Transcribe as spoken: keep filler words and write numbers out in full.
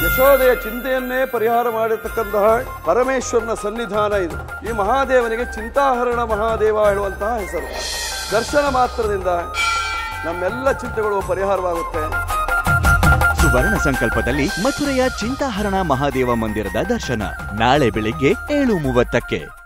ಯಶೋದೆಯ ಚಿಂತೆಯನ್ನೇ ಪರಿಹಾರ ಮಾಡಿರ್ತಕ್ಕಂತಹ ಪರಮೇಶ್ವರನ ಸನ್ನಿಧಾನ ಇದು. ಈ ಮಹಾದೇವನಿಗೆ ಚಿಂತಾಹರಣ ಮಹಾದೇವ ಹೇಳುವಂತಹ ಹೆಸರು. ದರ್ಶನ ಮಾತ್ರದಿಂದ ನಮ್ಮೆಲ್ಲ ಚಿಂತೆಗಳು ಪರಿಹಾರವಾಗುತ್ತೆ. ಸುವರ್ಣ ಸಂಕಲ್ಪದಲ್ಲಿ ಮಥುರೆಯ ಚಿಂತಾಹರಣ ಮಹಾದೇವ ಮಂದಿರದ ದರ್ಶನ ನಾಳೆ ಬೆಳಿಗ್ಗೆ ಏಳು ಮೂವತ್ತಕ್ಕೆ.